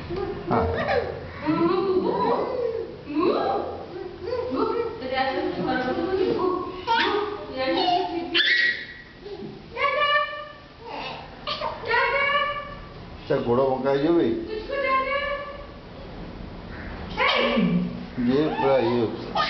हाँ अच्छा घोड़ा मंगाई जो भाई ये पूरा ये